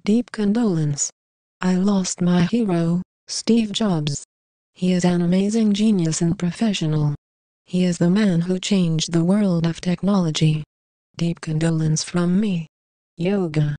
Deep condolence. I lost my hero, Steve Jobs. He is an amazing genius and professional. He is the man who changed the world of technology. Deep condolence from me. Yoga.